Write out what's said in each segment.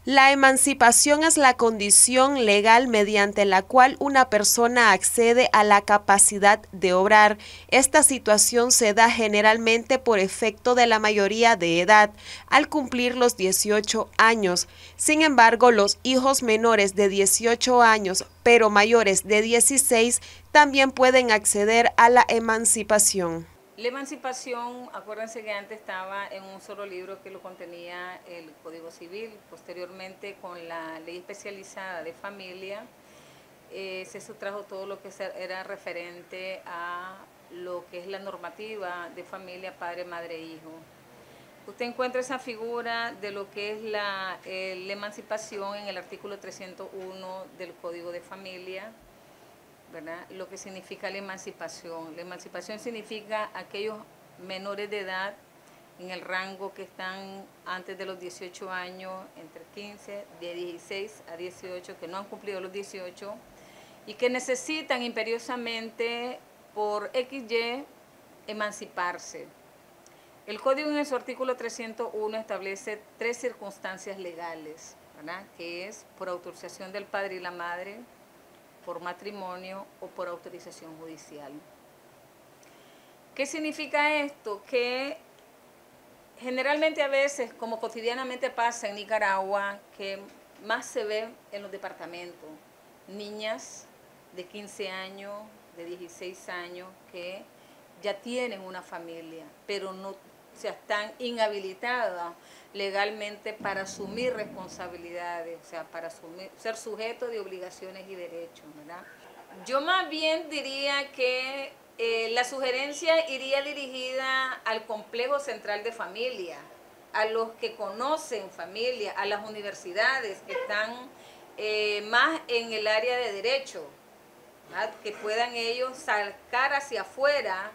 La emancipación es la condición legal mediante la cual una persona accede a la capacidad de obrar. Esta situación se da generalmente por efecto de la mayoría de edad, al cumplir los 18 años. Sin embargo, los hijos menores de 18 años, pero mayores de 16, también pueden acceder a la emancipación. La emancipación, acuérdense que antes estaba en un solo libro que lo contenía el Código Civil. Posteriormente, con la ley especializada de familia, se sustrajo todo lo que era referente a lo que es la normativa de familia, padre, madre, hijo. Usted encuentra esa figura de lo que es la emancipación en el artículo 301 del Código de Familia, ¿verdad? Lo que significa la emancipación. La emancipación significa aquellos menores de edad en el rango que están antes de los 18 años, entre 15, de 16 a 18, que no han cumplido los 18 y que necesitan imperiosamente por XY emanciparse. El Código en su artículo 301 establece 3 circunstancias legales, ¿verdad? Que es por autorización del padre y la madre, por matrimonio o por autorización judicial. ¿Qué significa esto? Que generalmente a veces, como cotidianamente pasa en Nicaragua, que más se ve en los departamentos, niñas de 15 años, de 16 años, que ya tienen una familia, pero no, o sea, están inhabilitadas legalmente para asumir responsabilidades, o sea, para ser sujetos de obligaciones y derechos, ¿verdad? Yo más bien diría que la sugerencia iría dirigida al complejo central de familia, a los que conocen familia, a las universidades que están más en el área de derecho, ¿verdad? Que puedan ellos sacar hacia afuera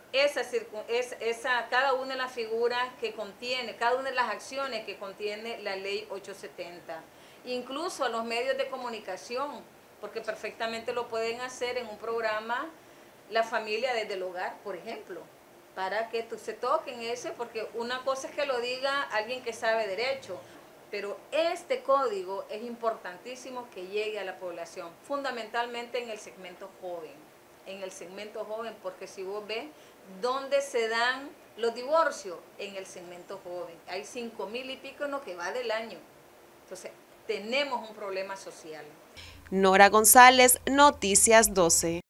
cada una de las figuras que contiene, cada una de las acciones que contiene la ley 870. Incluso a los medios de comunicación, porque perfectamente lo pueden hacer en un programa La Familia desde el Hogar, por ejemplo, para que se toquen ese, porque una cosa es que lo diga alguien que sabe derecho, pero este código es importantísimo que llegue a la población, fundamentalmente en el segmento joven, porque si vos ves dónde se dan los divorcios, en el segmento joven, hay 5.000 y pico en lo que va del año, entonces tenemos un problema social. Nora González, Noticias 12.